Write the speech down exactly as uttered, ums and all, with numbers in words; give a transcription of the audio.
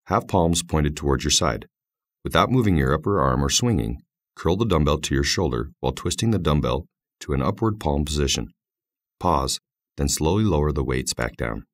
Have palms pointed towards your side. Without moving your upper arm or swinging, curl the dumbbell to your shoulder while twisting the dumbbell to an upward palm position. Pause, then slowly lower the weights back down.